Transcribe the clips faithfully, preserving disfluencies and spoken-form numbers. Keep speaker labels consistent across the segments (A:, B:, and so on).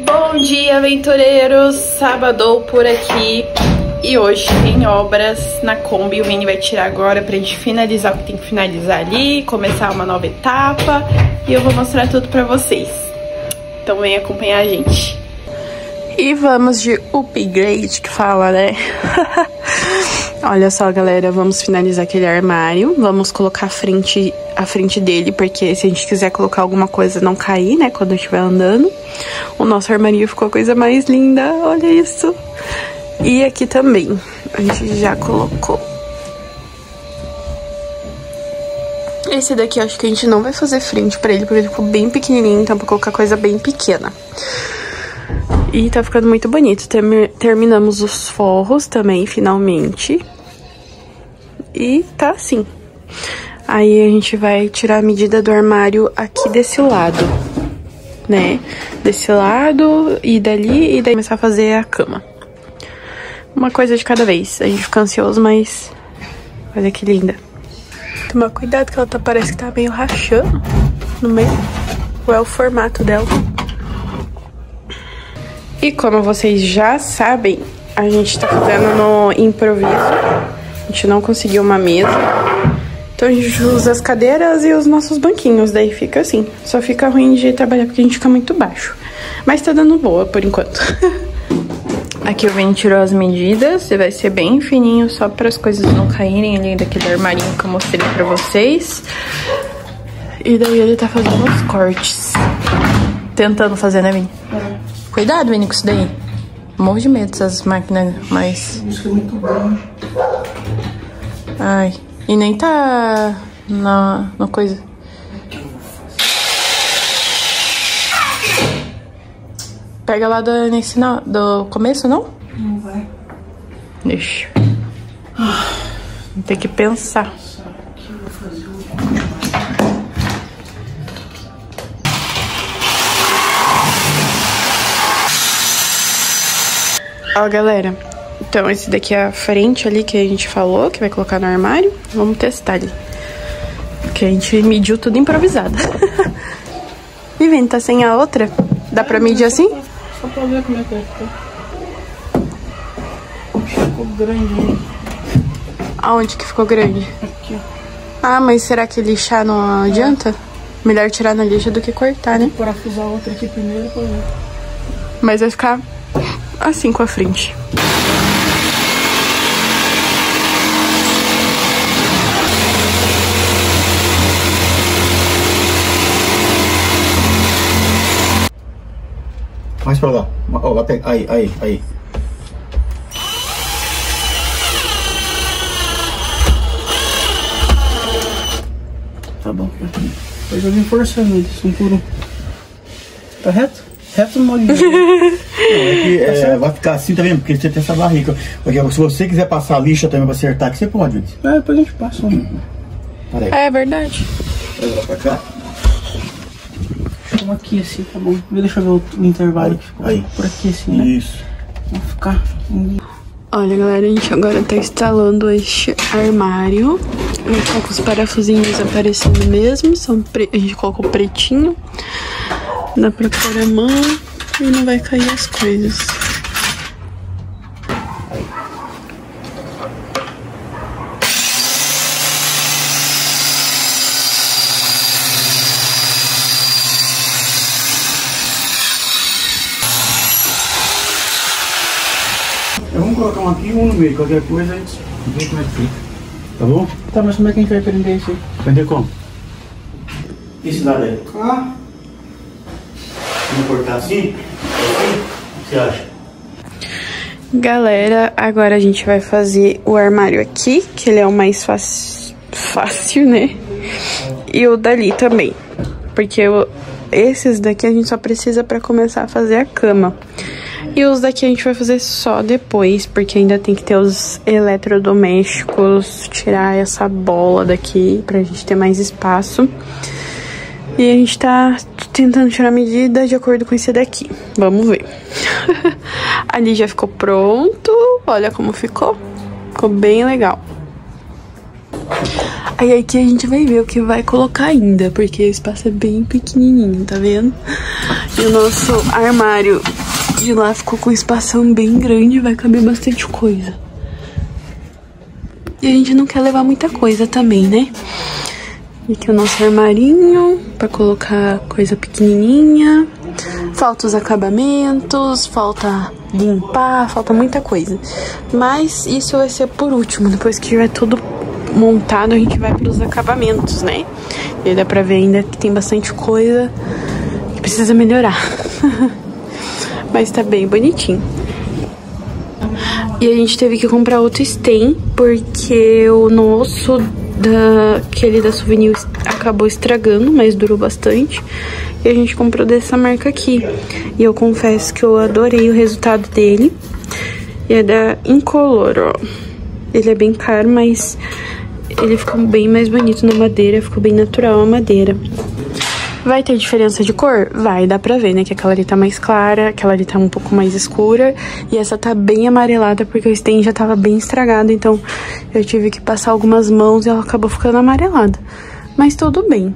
A: Bom dia, aventureiros! Sábado por aqui. E hoje tem obras na Kombi. O Vini vai tirar agora pra gente finalizar o que tem que finalizar ali, começar uma nova etapa. E eu vou mostrar tudo pra vocês. Então vem acompanhar a gente. E vamos de upgrade, que fala, né? Olha só, galera, vamos finalizar aquele armário. Vamos colocar a frente, a frente dele, porque se a gente quiser colocar alguma coisa não cair, né, quando estiver andando. O nosso armário ficou a coisa mais linda, olha isso. E aqui também, a gente já colocou. Esse daqui, acho que a gente não vai fazer frente pra ele, porque ele ficou bem pequenininho, então pra colocar coisa bem pequena. E tá ficando muito bonito. Terminamos os forros também, finalmente. E tá assim. Aí a gente vai tirar a medida do armário aqui desse lado, né? Desse lado e dali, e daí começar a fazer a cama. Uma coisa de cada vez. A gente fica ansioso, mas... olha que linda. Toma cuidado que ela tá, parece que tá meio rachando no meio. Ou é o formato dela. E como vocês já sabem, a gente tá fazendo no improviso. A gente não conseguiu uma mesa. Então a gente usa as cadeiras e os nossos banquinhos. Daí fica assim. Só fica ruim de trabalhar porque a gente fica muito baixo. Mas tá dando boa por enquanto. Aqui o Vini tirou as medidas. E vai ser bem fininho, só para as coisas não caírem ali daquele armarinho que eu mostrei pra vocês. E daí ele tá fazendo os cortes. Tentando fazer, né, Vini? É. Cuidado, Vini, com isso daí. Morro de medo dessas máquinas, mas... isso é muito bom. Ai, e nem tá na, na coisa. Pega lá do, nesse, do começo, não? Não vai. Deixa. Tem que pensar. Ó, galera, então esse daqui é a frente ali que a gente falou, que vai colocar no armário. Vamos testar ali. Porque a gente mediu tudo improvisado. E Vini, tá sem a outra? Dá pra medir assim?
B: Só pra ver como é que é. Ficou grande.
A: Aonde que ficou grande?
B: Aqui, ó.
A: Ah, mas será que lixar não adianta? Melhor tirar na lixa do que cortar, né?
B: Vou parafusar a outra aqui primeiro pra ver.
A: Mas vai ficar... assim com a frente.
C: Mais pra lá. Ó, lá tem. Aí, aí, aí.
B: Tá bom. Depois eu vim forçando eles, um por um. Tá reto? Reto no modo de...
C: Não, é que é, vai ficar assim também, porque você tem essa barriga. Porque se você quiser passar a lixa também pra acertar, que você pode.
B: É, depois a gente passa.
C: Peraí.
A: É verdade.
C: Vai lá pra cá.
B: Vamos aqui assim, tá bom. Deixa eu ver o, o intervalo
C: Aí,
B: que ficou.
C: aí.
B: Por aqui assim, né?
C: Isso.
B: Vamos ficar...
A: Olha, galera, a gente agora tá instalando este armário. Ele tá com os parafusinhos aparecendo mesmo. São pre... A gente colocou pretinho. Dá pra pôr a mão e não vai cair as coisas.
C: Vamos colocar um aqui e um no meio. Qualquer coisa a gente vê como é que fica. Tá bom?
B: Tá, mas como é que a gente vai prender isso aí?
C: Prender como? Esse lado aí.
B: Ah!
C: Vamos cortar assim? O que você acha?
A: Galera, agora a gente vai fazer o armário aqui, que ele é o mais fácil, fácil, né? E o dali também. Porque eu, esses daqui a gente só precisa pra começar a fazer a cama. E os daqui a gente vai fazer só depois, porque ainda tem que ter os eletrodomésticos, tirar essa bola daqui pra gente ter mais espaço. E a gente tá tentando tirar a medida de acordo com esse daqui. Vamos ver. Ali já ficou pronto. Olha como ficou. Ficou bem legal. Aí aqui a gente vai ver o que vai colocar ainda, porque o espaço é bem pequenininho, tá vendo? E o nosso armário de lá ficou com um espação bem grande, vai caber bastante coisa. E a gente não quer levar muita coisa também, né? E aqui é o nosso armarinho pra colocar coisa pequenininha. Falta os acabamentos, falta limpar, falta muita coisa. Mas isso vai ser por último, depois que tiver tudo montado, a gente vai pros acabamentos, né? E aí dá pra ver ainda que tem bastante coisa que precisa melhorar. Mas tá bem bonitinho. E a gente teve que comprar outro stem, porque o nosso, da, aquele da Souvenir, acabou estragando, mas durou bastante. E a gente comprou dessa marca aqui. E eu confesso que eu adorei o resultado dele. E é da Incolor, ó. Ele é bem caro, mas ele ficou bem mais bonito na madeira, ficou bem natural a madeira. Vai ter diferença de cor? Vai, dá pra ver, né? Que aquela ali tá mais clara, aquela ali tá um pouco mais escura. E essa tá bem amarelada, porque o stem já tava bem estragado. Então, eu tive que passar algumas mãos e ela acabou ficando amarelada. Mas tudo bem.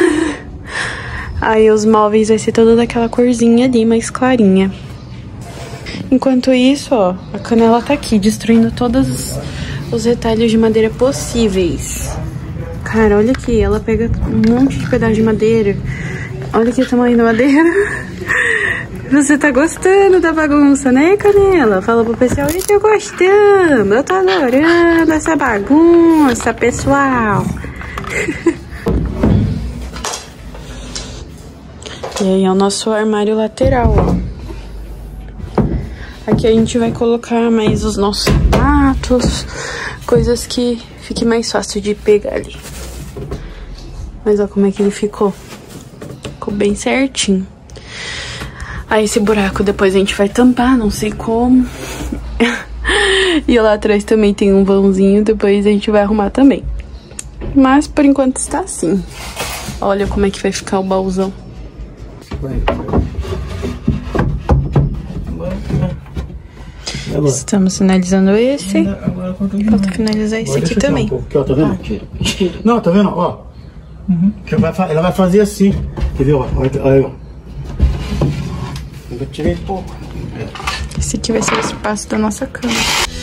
A: Aí os móveis vai ser toda daquela corzinha ali, mais clarinha. Enquanto isso, ó, a Canela tá aqui, destruindo todos os retalhos de madeira possíveis. Cara, olha aqui, ela pega um monte de pedaço de madeira. Olha aqui o tamanho da madeira. Você tá gostando da bagunça, né, Canela? Fala pro pessoal, eu tô gostando, eu tô adorando essa bagunça, pessoal. E aí é o nosso armário lateral, ó. Aqui a gente vai colocar mais os nossos sapatos, coisas que fique mais fácil de pegar ali. Mas ó como é que ele ficou. Ficou bem certinho. Aí esse buraco depois a gente vai tampar, não sei como. E lá atrás também tem um vãozinho, depois a gente vai arrumar também. Mas por enquanto está assim. Olha como é que vai ficar o baúzão. Estamos finalizando esse.
B: Agora,
A: Falta finalizar esse aqui também.
C: Um aqui, ó, tá vendo? Não, tá vendo? Ó. Uhum. Que ela, vai, ela vai fazer assim. Quer ver? Ó, olha, ó. Eu tirei pouco.
A: Esse aqui vai ser o espaço da nossa cama.